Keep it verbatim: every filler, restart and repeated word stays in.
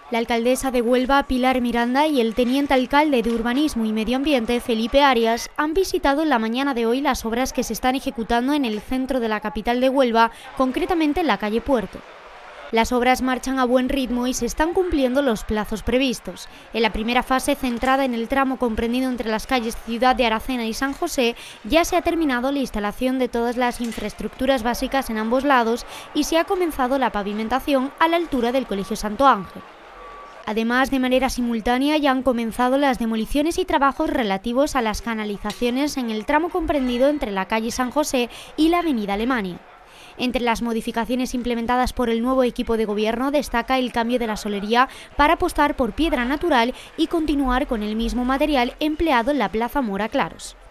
La alcaldesa de Huelva, Pilar Miranda, y el teniente alcalde de Urbanismo y Medio Ambiente, Felipe Arias, han visitado en la mañana de hoy las obras que se están ejecutando en el centro de la capital de Huelva, concretamente en la calle Puerto. Las obras marchan a buen ritmo y se están cumpliendo los plazos previstos. En la primera fase, centrada en el tramo comprendido entre las calles Ciudad de Aracena y San José, ya se ha terminado la instalación de todas las infraestructuras básicas en ambos lados y se ha comenzado la pavimentación a la altura del Colegio Santo Ángel. Además, de manera simultánea ya han comenzado las demoliciones y trabajos relativos a las canalizaciones en el tramo comprendido entre la calle San José y la avenida Alemania. Entre las modificaciones implementadas por el nuevo equipo de gobierno destaca el cambio de la solería para apostar por piedra natural y continuar con el mismo material empleado en la Plaza Mora Claros.